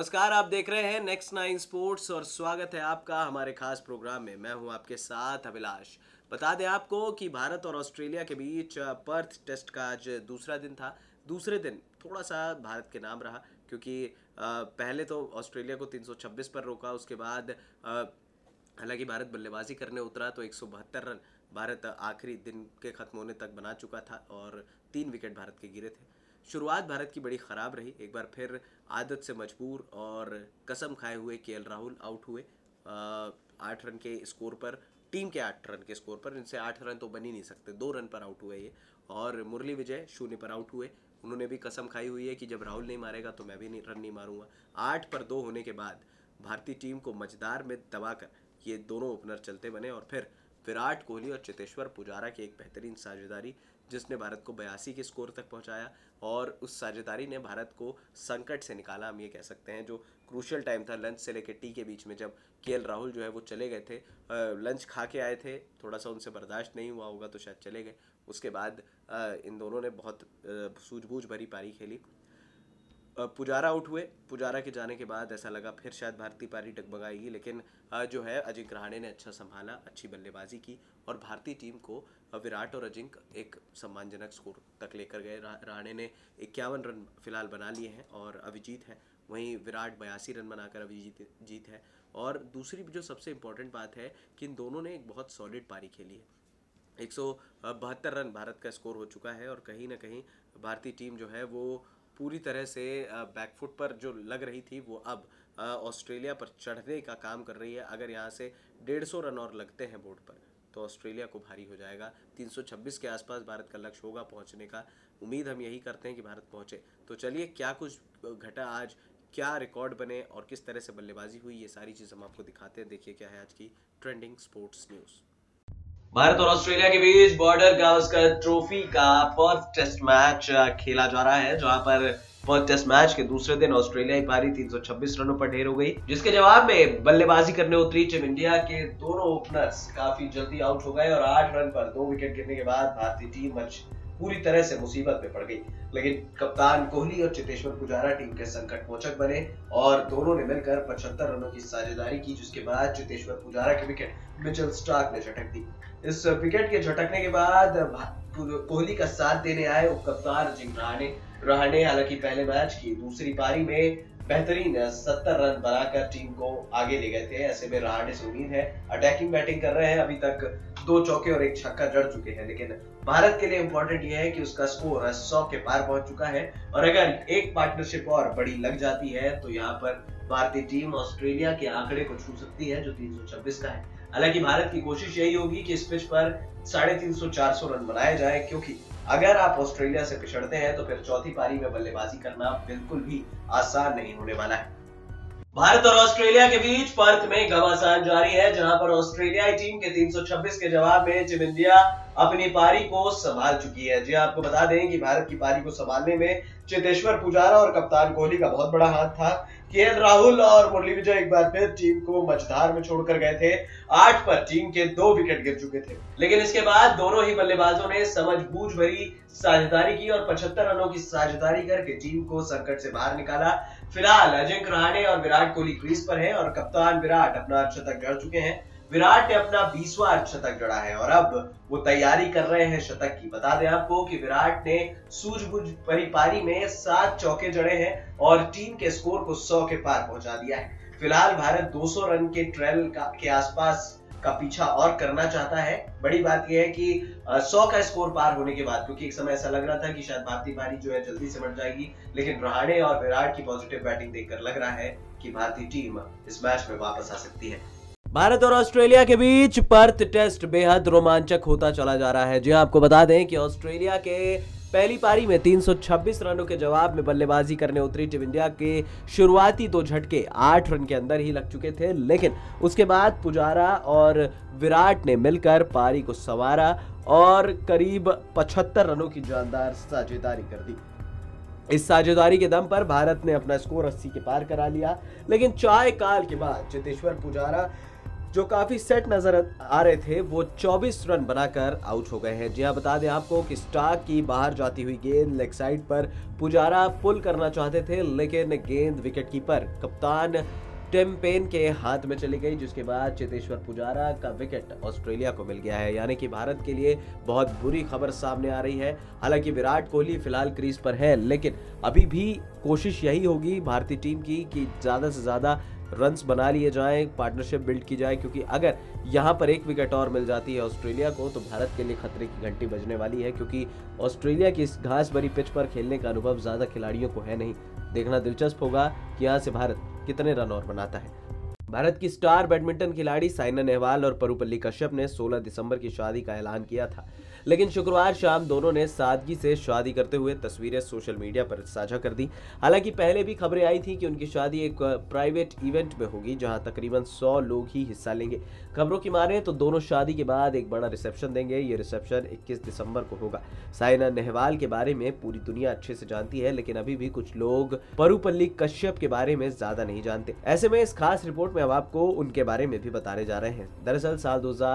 नमस्कार, आप देख रहे हैं नेक्स्ट 9 स्पोर्ट्स और स्वागत है आपका हमारे खास प्रोग्राम में। मैं हूं आपके साथ अभिलाष। बता दें आपको कि भारत और ऑस्ट्रेलिया के बीच पर्थ टेस्ट का आज दूसरा दिन था। दूसरे दिन थोड़ा सा भारत के नाम रहा क्योंकि पहले तो ऑस्ट्रेलिया को 326 पर रोका, उसके बाद हालांकि भारत बल्लेबाजी करने उतरा तो 172 रन भारत आखिरी दिन के खत्म होने तक बना चुका था और 3 विकेट भारत के गिरे थे। शुरुआत भारत की बड़ी ख़राब रही। एक बार फिर आदत से मजबूर और कसम खाए हुए केएल राहुल आउट हुए 8 रन के स्कोर पर, टीम के 8 रन के स्कोर पर। इनसे 8 रन तो बन ही नहीं सकते, 2 रन पर आउट हुए ये। और मुरली विजय 0 पर आउट हुए। उन्होंने भी कसम खाई हुई है कि जब राहुल नहीं मारेगा तो मैं भी नहीं रन नहीं मारूंगा। 8 पर 2 होने के बाद भारतीय टीम को मझदार में दबाकर ये दोनों ओपनर चलते बने और फिर विराट कोहली और चेतेश्वर पुजारा की एक बेहतरीन साझेदारी जिसने भारत को 82 के स्कोर तक पहुंचाया और उस साझेदारी ने भारत को संकट से निकाला। हम ये कह सकते हैं जो क्रूशियल टाइम था लंच से लेकर टी के बीच में, जब केएल राहुल जो है वो चले गए थे, लंच खा के आए थे, थोड़ा सा उनसे बर्दाश्त नहीं हुआ होगा तो शायद चले गए। उसके बाद इन दोनों ने बहुत सूझबूझ भरी पारी खेली। पुजारा आउट हुए। पुजारा के जाने के बाद ऐसा लगा फिर शायद भारतीय पारी डगमगाएगी, लेकिन जो है अजिंक्य रहाणे ने अच्छा संभाला, अच्छी बल्लेबाजी की और भारतीय टीम को विराट और अजिंक्य एक सम्मानजनक स्कोर तक लेकर गए। रहाणे ने 51 रन फिलहाल बना लिए हैं और अभिजीत है, वहीं विराट 82 रन बनाकर अभिजीत है। और दूसरी जो सबसे इम्पोर्टेंट बात है कि इन दोनों ने एक बहुत सॉलिड पारी खेली है। 172 रन भारत का स्कोर हो चुका है और कहीं ना कहीं भारतीय टीम जो है वो पूरी तरह से बैकफुट पर जो लग रही थी वो अब ऑस्ट्रेलिया पर चढ़ने का काम कर रही है। अगर यहाँ से 150 रन और लगते हैं बोर्ड पर तो ऑस्ट्रेलिया को भारी हो जाएगा। 326 के आसपास भारत का लक्ष्य होगा पहुँचने का। उम्मीद हम यही करते हैं कि भारत पहुँचे। तो चलिए क्या कुछ घटा आज, क्या रिकॉर्ड बने और किस तरह से बल्लेबाजी हुई, ये सारी चीज़ हम आपको दिखाते हैं। देखिए क्या है आज की ट्रेंडिंग स्पोर्ट्स न्यूज़। भारत और ऑस्ट्रेलिया के बीच बॉर्डर गावस्कर ट्रॉफी का फर्स्ट टेस्ट मैच खेला जा रहा है, जहां पर फर्स्ट टेस्ट मैच के दूसरे दिन ऑस्ट्रेलियाई पारी 326 रनों पर ढेर हो गई, जिसके जवाब में बल्लेबाजी करने उतरी टीम इंडिया के दोनों ओपनर्स काफी जल्दी आउट हो गए और 8 रन पर 2 विकेट गिरने के बाद भारतीय टीम पूरी तरह से मुसीबत में पड़ गई। लेकिन कप्तान कोहली और चेतेश्वर पुजारा टीम के संकट मोचक बने और दोनों ने मिलकर 75 रनों की साझेदारी की, जिसके बाद चेतेश्वर पुजारा की विकेट मिचेल स्टार्क ने झटक दी। इस विकेट के झटकने के बाद कोहली का साथ देने आए उप कप्तान अजिंक्य रहाणे हालांकि पहले मैच की दूसरी पारी में बेहतरीन 70 रन बनाकर टीम को आगे ले गए थे। ऐसे में रहाणे से उम्मीद है, अटैकिंग बैटिंग कर रहे हैं, अभी तक 2 चौके और 1 छक्का जड़ चुके हैं। लेकिन भारत के लिए इंपॉर्टेंट यह है कि उसका स्कोर 100 के पार पहुंच चुका है और अगर एक पार्टनरशिप और बड़ी लग जाती है तो यहाँ पर भारतीय टीम ऑस्ट्रेलिया के आंकड़े को छू सकती है जो 326 का है। हालांकि भारत की कोशिश यही होगी कि इस पिच पर 350-400 रन बनाए जाए, क्योंकि अगर आप ऑस्ट्रेलिया से पिछड़ते हैं तो फिर चौथी पारी में बल्लेबाजी करना बिल्कुल भी आसान नहीं होने वाला है। भारत और ऑस्ट्रेलिया के बीच पर्थ में घमासान जारी है, जहां पर ऑस्ट्रेलियाई टीम के 326 के जवाब में टीम इंडिया अपनी पारी को संभाल चुकी है। जी आपको बता दें कि भारत की पारी को संभालने में चेतेश्वर पुजारा और कप्तान कोहली का बहुत बड़ा हाथ था। केएल राहुल और मुरली विजय एक बार फिर टीम को मझधार में छोड़कर गए थे। 8 पर टीम के 2 विकेट गिर चुके थे, लेकिन इसके बाद दोनों ही बल्लेबाजों ने समझबूझ भरी साझेदारी की और 75 रनों की साझेदारी करके टीम को संकट से बाहर निकाला। फिलहाल अजिंक्य रहाणे और विराट कोहली क्रीज पर हैं और कप्तान विराट अपना अर्धशतक जड़ चुके हैं। विराट ने अपना 20वां अर्धशतक जड़ा है और अब वो तैयारी कर रहे हैं शतक की। बता दें आपको कि विराट ने सूझबूझ भरी पारी में 7 चौके जड़े हैं और टीम के स्कोर को 100 के पार पहुंचा दिया है। फिलहाल भारत 200 रन के ट्रेल के आसपास का पीछा और करना चाहता है। बड़ी बात यह है कि 100 का स्कोर पार होने के बाद, क्योंकि एक समय ऐसा लग रहा था कि शायद भारतीय पारी जो है जल्दी सिमट जाएगी, लेकिन रहाणे और विराट की पॉजिटिव बैटिंग देखकर लग रहा है कि भारतीय टीम इस मैच में वापस आ सकती है। भारत और ऑस्ट्रेलिया के बीच पर्थ टेस्ट बेहद रोमांचक होता चला जा रहा है। जी आपको बता दें कि ऑस्ट्रेलिया के पहली पारी में 326 रनों के जवाब में बल्लेबाजी करने उतरी टीम इंडिया के शुरुआती 2 झटके 8 रन के अंदर ही लग चुके थे, लेकिन उसके बाद पुजारा और विराट ने मिलकर पारी को संवारा और करीब 75 रनों की जानदार साझेदारी कर दी। इस साझेदारी के दम पर भारत ने अपना स्कोर 80 के पार करा लिया, लेकिन चाय काल के बाद चेतेश्वर पुजारा जो काफी सेट नजर आ रहे थे, वो 24 रन बनाकर आउट हो गए हैं। जी हाँ, बता दें आपको कि स्टार्क की बाहर जाती हुई गेंद लेग साइड पर पुजारा पुल करना चाहते थे, लेकिन गेंद विकेटकीपर कप्तान टिम पेन के हाथ में चली गई, जिसके बाद चेतेश्वर पुजारा का विकेट ऑस्ट्रेलिया को मिल गया है। यानी कि भारत के लिए बहुत बुरी खबर सामने आ रही है। हालांकि विराट कोहली फिलहाल क्रीज पर है, लेकिन अभी भी कोशिश यही होगी भारतीय टीम की कि ज्यादा से ज्यादा रन्स बना लिए जाएं, पार्टनरशिप बिल्ड की जाए, क्योंकि अगर यहां पर एक विकेट और मिल जाती है ऑस्ट्रेलिया को तो भारत के लिए खतरे की घंटी बजने वाली है, क्योंकि ऑस्ट्रेलिया की इस घास भरी पिच पर खेलने का अनुभव ज्यादा खिलाड़ियों को है नहीं। देखना दिलचस्प होगा कि यहां से भारत कितने रन और बनाता है। भारत की स्टार बैडमिंटन खिलाड़ी साइना नेहवाल और परुपल्ली कश्यप ने 16 दिसंबर की शादी का ऐलान किया था, लेकिन शुक्रवार शाम दोनों ने सादगी से शादी करते हुए तस्वीरें सोशल मीडिया पर साझा कर दी। हालांकि पहले भी खबरें आई थी कि उनकी शादी एक प्राइवेट इवेंट में होगी, जहां तकरीबन 100 लोग ही हिस्सा लेंगे। खबरों की माने तो दोनों शादी के बाद एक बड़ा रिसेप्शन देंगे। ये रिसेप्शन 21 दिसंबर को होगा। साइना नेहवाल के बारे में पूरी दुनिया अच्छे से जानती है, लेकिन अभी भी कुछ लोग परुपल्ली कश्यप के बारे में ज्यादा नहीं जानते। ऐसे में इस खास रिपोर्ट में अब आपको उनके बारे में भी बताने जा रहे हैं। दरअसल साल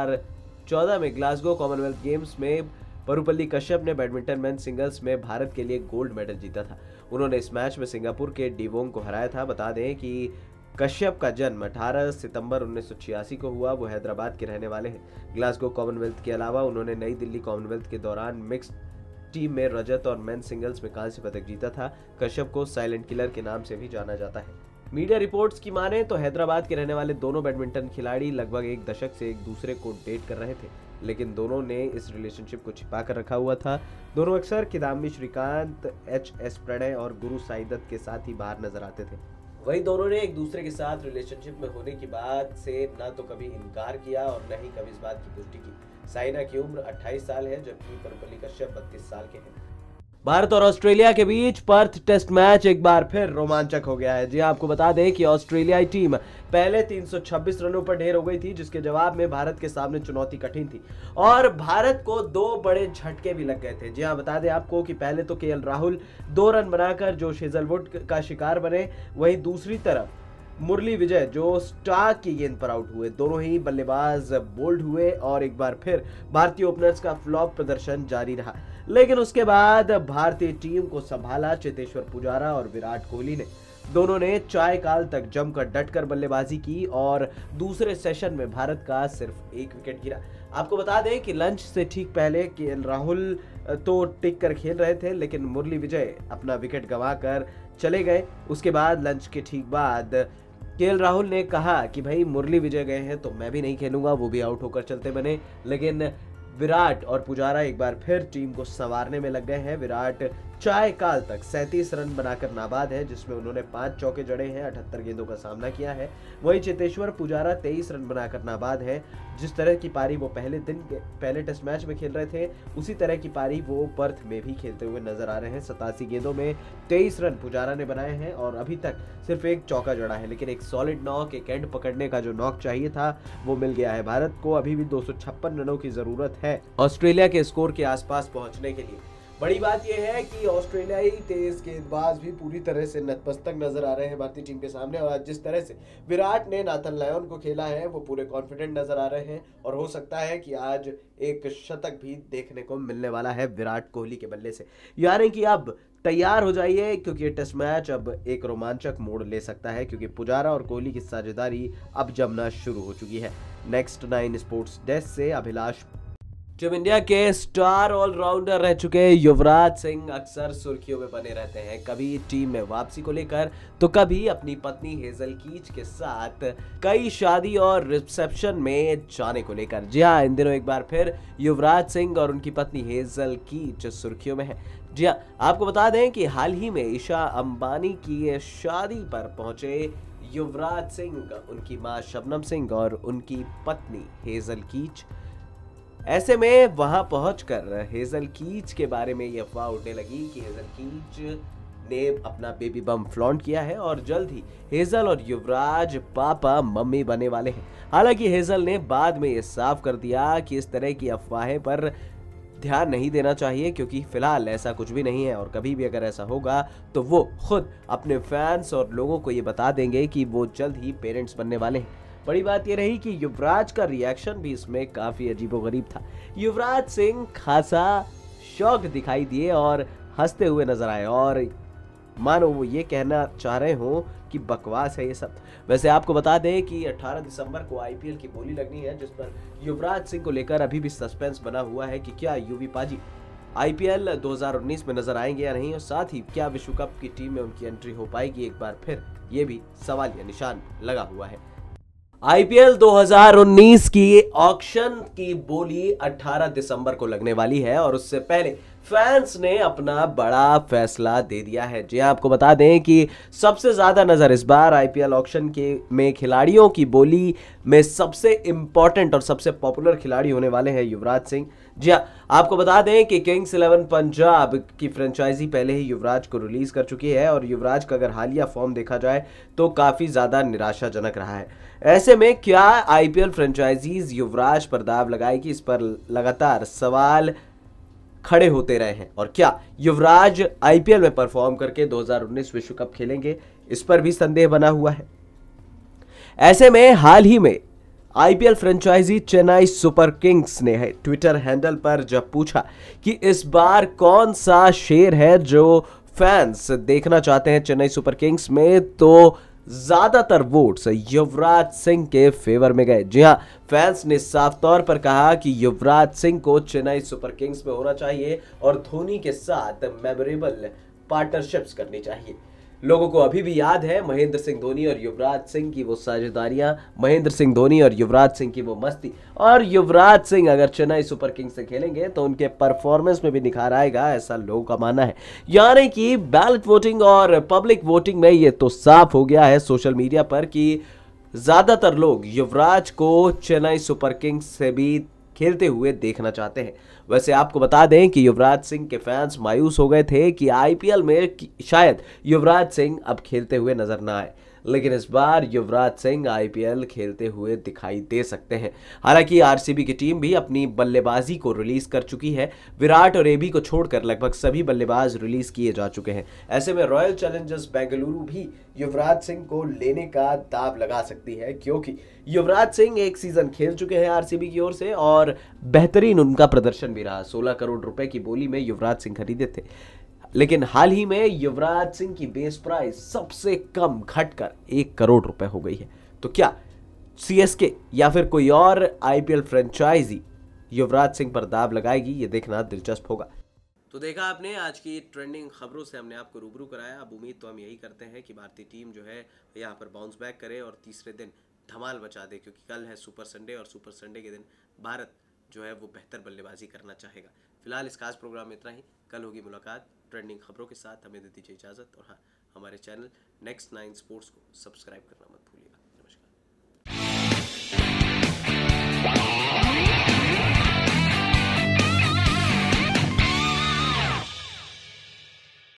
2014 में ग्लासगो कॉमनवेल्थ गेम्स में परुपल्ली कश्यप ने बैडमिंटन मेन सिंगल्स में भारत के लिए गोल्ड मेडल जीता था। उन्होंने इस मैच में सिंगापुर के डिवोंग को हराया था। बता दें कि कश्यप का जन्म 18 सितंबर 1986 को हुआ। वो हैदराबाद के रहने वाले हैं। ग्लासगो कॉमनवेल्थ के अलावा उन्होंने नई दिल्ली कॉमनवेल्थ के दौरान मिक्स्ड टीम में रजत और मेन सिंगल्स में कांस्य पदक जीता था। कश्यप को साइलेंट किलर के नाम से भी जाना जाता है। मीडिया रिपोर्ट्स की माने तो हैदराबाद के रहने वाले दोनों बैडमिंटन खिलाड़ी लगभग एक दशक से एक दूसरे को डेट कर रहे थे, लेकिन दोनों ने इस रिलेशनशिप को छिपा कर रखा हुआ था। दोनों अक्सर किदाम्बी श्रीकांत, एच.एस. प्रणय और गुरु साई दत्त के साथ ही बाहर नजर आते थे। वहीं दोनों ने एक दूसरे के साथ रिलेशनशिप में होने की बात से ना तो कभी इनकार किया और न ही कभी इस बात की पुष्टि की। साइना की उम्र 28 साल है, जबकि परुपल्ली कश्यप 32 साल के हैं। भारत और ऑस्ट्रेलिया के बीच पर्थ टेस्ट मैच एक बार फिर रोमांचक हो गया है। जी आपको बता दें कि ऑस्ट्रेलियाई टीम पहले 326 रनों पर ढेर हो गई थी, जिसके जवाब में भारत के सामने चुनौती कठिन थी और भारत को 2 बड़े झटके भी लग गए थे। जी हाँ, बता दें आपको कि पहले तो केएल राहुल 2 रन बनाकर जोश हेजलवुड का शिकार बने, वहीं दूसरी तरफ मुरली विजय जो स्टार्क की गेंद पर आउट हुए। दोनों ही बल्लेबाज बोल्ड हुए और एक बार फिर भारतीय ओपनर्स का फ्लॉप प्रदर्शन जारी रहा, लेकिन उसके बाद भारतीय टीम को संभाला चेतेश्वर पुजारा और विराट कोहली ने। दोनों ने चाय काल तक जमकर डटकर बल्लेबाजी की और दूसरे सेशन में भारत का सिर्फ 1 विकेट गिरा। आपको बता दें कि लंच से ठीक पहले केएल राहुल तो टिक कर खेल रहे थे, लेकिन मुरली विजय अपना विकेट गंवाकर चले गए। उसके बाद लंच के ठीक बाद केएल राहुल ने कहा कि भाई मुरली विजय गए हैं तो मैं भी नहीं खेलूंगा, वो भी आउट होकर चलते बने। लेकिन विराट और पुजारा एक बार फिर टीम को संवारने में लग गए हैं। विराट चाय काल तक 37 रन बनाकर नाबाद है, जिसमें उन्होंने 5 चौके जड़े हैं, 78 गेंदों का सामना किया है। वहीं चेतेश्वर पुजारा 23 रन बनाकर नाबाद है। जिस तरह की पारी वो पहले टेस्ट मैच में खेल रहे थे, उसी तरह की पारी वो पर्थ में भी खेलते हुए नजर आ रहे हैं। 87 गेंदों में 23 रन पुजारा ने बनाए हैं और अभी तक सिर्फ 1 चौका जड़ा है, लेकिन एक सॉलिड नॉक, एक एंड पकड़ने का जो नॉक चाहिए था वो मिल गया है। भारत को अभी भी 256 रनों की जरूरत है ऑस्ट्रेलिया के स्कोर के आसपास पहुंचने के लिए। बड़ी बात यह है कि ऑस्ट्रेलियाई तेज गेंदबाज भी पूरी तरह से नतमस्तक नजर आ रहे हैं भारतीय टीम के सामने, और आज जिस तरह से विराट ने नाथन लायन को खेला है वो पूरे कॉन्फिडेंट नजर आ रहे हैं और हो सकता है कि आज एक शतक भी देखने को मिलने वाला है विराट कोहली के बल्ले से। यानी कि अब तैयार हो जाइए, क्योंकि ये टेस्ट मैच अब एक रोमांचक मोड़ ले सकता है, क्योंकि पुजारा और कोहली की साझेदारी अब जमना शुरू हो चुकी है। नेक्स्ट 9 स्पोर्ट्स डेस्क से अभिलाष। टीम इंडिया के स्टार ऑलराउंडर रह चुके युवराज सिंह अक्सर सुर्खियों में बने रहते हैं, कभी टीम में वापसी को लेकर तो कभी अपनी पत्नी हेजल कीच के साथ कई शादी और रिसेप्शन में जाने को लेकर। जी हाँ, इन दिनों एक बार फिर युवराज सिंह और उनकी पत्नी हेजल कीच सुर्खियों में है। जी हाँ, आपको बता दें कि हाल ही में ईशा अंबानी की शादी पर पहुंचे युवराज सिंह, उनकी मां शबनम सिंह और उनकी पत्नी हेजल कीच। ऐसे में वहां पहुंचकर हेजल कीच के बारे में यह अफवाह उड़ने लगी कि हेजल कीच ने अपना बेबी बम फ्लॉन्ट किया है और जल्द ही हेजल और युवराज पापा मम्मी बनने वाले हैं। हालांकि हेजल ने बाद में यह साफ कर दिया कि इस तरह की अफवाहें पर ध्यान नहीं देना चाहिए, क्योंकि फिलहाल ऐसा कुछ भी नहीं है और कभी भी अगर ऐसा होगा तो वो खुद अपने फैंस और लोगों को ये बता देंगे कि वो जल्द ही पेरेंट्स बनने वाले हैं। बड़ी बात ये रही कि युवराज का रिएक्शन भी इसमें काफी अजीबोगरीब था। युवराज सिंह खासा शॉक दिखाई दिए और हंसते हुए नजर आए, और मानो वो ये कहना चाह रहे हो कि बकवास है ये सब। वैसे आपको बता दें कि 18 दिसंबर को आईपीएल की बोली लगनी है, जिस पर युवराज सिंह को लेकर अभी भी सस्पेंस बना हुआ है कि क्या यूवी पाजी आईपीएल 2019 में नजर आएंगे या नहीं, और साथ ही क्या विश्व कप की टीम में उनकी एंट्री हो पाएगी एक बार फिर, ये भी सवालिया निशान लगा हुआ है। आईपीएल 2019 की ऑक्शन की बोली 18 दिसंबर को लगने वाली है, और उससे पहले फैंस ने अपना बड़ा फैसला दे दिया है। जी हाँ, आपको बता दें कि सबसे ज्यादा नजर इस बार आईपीएल ऑक्शन के में खिलाड़ियों की बोली में सबसे इंपॉर्टेंट और सबसे पॉपुलर खिलाड़ी होने वाले हैं युवराज सिंह। जी हाँ, आपको बता दें कि किंग्स 11 पंजाब की फ्रेंचाइजी पहले ही युवराज को रिलीज कर चुकी है, और युवराज का अगर हालिया फॉर्म देखा जाए तो काफी ज्यादा निराशाजनक रहा है। ऐसे में क्या आईपीएल फ्रेंचाइजीज युवराज पर दाव लगाएगी, इस पर लगातार सवाल खड़े होते रहे हैं, और क्या युवराज आईपीएल में परफॉर्म करके 2019 विश्व कप खेलेंगे, इस पर भी संदेह बना हुआ है। ऐसे में हाल ही में IPL franchise Chennai super kings ने ट्विटर हैंडल पर जब पूछा कि इस बार कौन सा शेर है जो फैंस देखना चाहते हैं चेन्नई सुपर किंग्स में, तो ज्यादातर वोट्स युवराज सिंह के फेवर में गए। जी हां, फैंस ने साफ तौर पर कहा कि युवराज सिंह को चेन्नई सुपर किंग्स में होना चाहिए और धोनी के साथ मेमोरेबल पार्टनरशिप्स करनी चाहिए। लोगों को अभी भी याद है महेंद्र सिंह धोनी और युवराज सिंह की वो साझेदारियां, महेंद्र सिंह धोनी और युवराज सिंह की वो मस्ती, और युवराज सिंह अगर चेन्नई सुपर किंग्स से खेलेंगे तो उनके परफॉर्मेंस में भी निखार आएगा, ऐसा लोगों का मानना है। यानी कि बैलेट वोटिंग और पब्लिक वोटिंग में ये तो साफ हो गया है सोशल मीडिया पर कि ज्यादातर लोग युवराज को चेन्नई सुपर किंग्स से भी खेलते हुए देखना चाहते हैं। वैसे आपको बता दें कि युवराज सिंह के फैंस मायूस हो गए थे कि आईपीएल में शायद युवराज सिंह अब खेलते हुए नजर ना आए, लेकिन इस बार युवराज सिंह आईपीएल खेलते हुए दिखाई दे सकते हैं। हालांकि आरसीबी की टीम भी अपनी बल्लेबाजी को रिलीज कर चुकी है। विराट और एबी को छोड़कर लगभग सभी बल्लेबाज रिलीज किए जा चुके हैं। ऐसे में रॉयल चैलेंजर्स बेंगलुरु भी युवराज सिंह को लेने का दाव लगा सकती है, क्योंकि युवराज सिंह एक सीजन खेल चुके हैं आरसीबी की ओर से, और बेहतरीन उनका प्रदर्शन भी रहा। 16 करोड़ रुपए की बोली में युवराज सिंह खरीदे थे, लेकिन हाल ही में युवराज सिंह की बेस प्राइस सबसे कम घटकर 1 करोड़ रुपए हो गई है। तो क्या सीएसके या फिर कोई और आईपीएल फ्रेंचाइजी युवराज सिंह पर दाव लगाएगी, ये देखना दिलचस्प होगा। तो देखा आपने आज की ट्रेंडिंग खबरों से हमने आपको रूबरू कराया। अब उम्मीद तो हम यही करते हैं कि भारतीय टीम जो है यहाँ पर बाउंस बैक करे और तीसरे दिन धमाल मचा दे, क्योंकि कल है सुपर संडे, और सुपर संडे के दिन भारत जो है वो बेहतर बल्लेबाजी करना चाहेगा। फिलहाल इस खास प्रोग्राम में इतना ही। कल होगी मुलाकात ट्रेंडिंग खबरों के साथ। हमें दे दीजिए इजाज़त, और हाँ, हमारे चैनल नेक्स्ट 9 स्पोर्ट्स को सब्सक्राइब करना मत भूलिएगा।